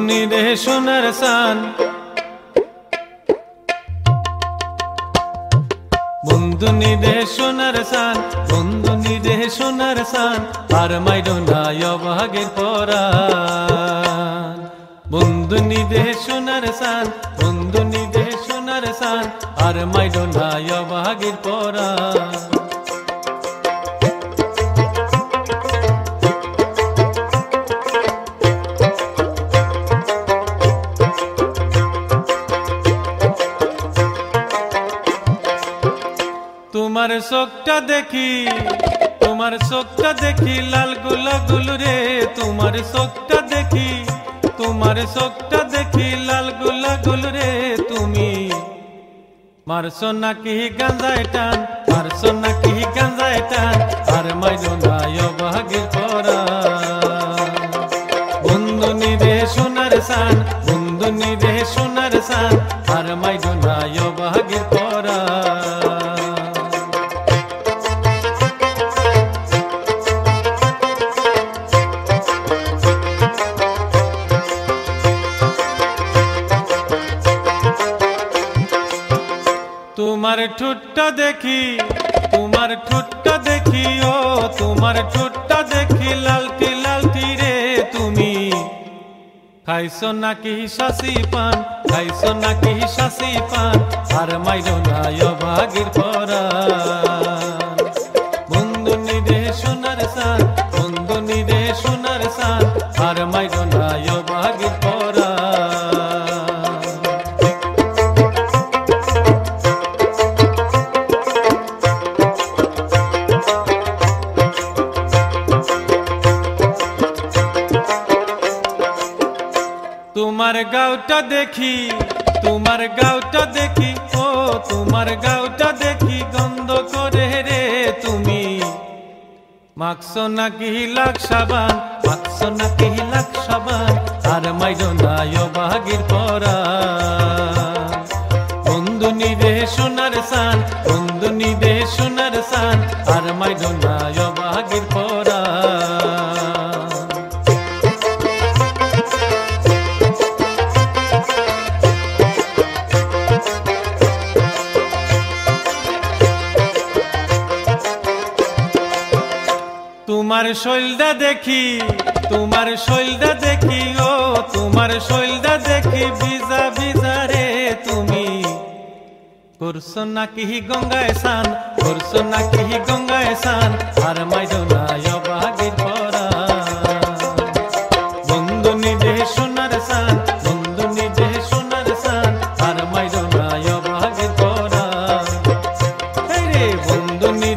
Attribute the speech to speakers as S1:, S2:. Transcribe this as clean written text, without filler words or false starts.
S1: নিরে সোনার সান, বন্ধু নিরে সোনার সান, বন্ধু নিরে সোনার সান, আর মাইরো না অভাগের পরাণ। বন্ধু নিরে সোনার সান, বন্ধু নিরে সোনার সান, আর মাইরো না অভাগের পরাণ। তোমার চোখটা দেখি, তোমার চোখটা দেখি লাল গোলা গুলু রে। তোমার চোখটা দেখি, তোমার চোখটা দেখি লাল গোলা গুলু রে। তুমি মারছো নাকি গাঁজায় টান, মারছো নাকি গাঁজায় টান, আর মাইরো না অভাগের পরাণ। বন্ধু নিরে সোনার সান, বন্ধু নিরে সোনার সান, আর মাইরো না অভাগের পরাণ। তোমার ঠোঁটটা দেখি, তোমার ঠোঁটটা দেখি, ও তোমার ঠোঁটটা দেখি লালটি লালটি রে। তুমি খাইছো নাকি শাসি পান, খাইছো নাকি শাসি পান, আর মাইরো না অভাগের পরাণ। বন্ধু নিরে সোনার সান, বন্ধু নিরে সোনার সান, আর মাইরো না অভাগের পরাণ। তোমার গাউটা দেখি, তোমার গাউটা দেখি, ও তোমার গাউটা দেখি গন্ধ করে রে। তুমি মাখছো নাকি লাখ সাবান, মাখছো নাকি লাখ সাবান, আর মাইরো না অভাগের পরাণ। বন্ধু নিরে সোনার সান, বন্ধু নিরে সোনার সান, আর মাইরো না অভাগের পরাণ। তোমার শৈলটা দেখি, তোমার শৈলটা দেখি, ও তোমার শৈলটা দেখি ভিজা ভিজা রে। তুমি করছো নাকি গঙ্গায় স্নান, করছো নাকি গঙ্গায় স্নান, আর মাইরো না অভাগের পরাণ। বন্ধু নিরে সোনার সান, বন্ধু নিরে সোনার সান, আর মাইরো না অভাগের পরাণ। রে বন্ধু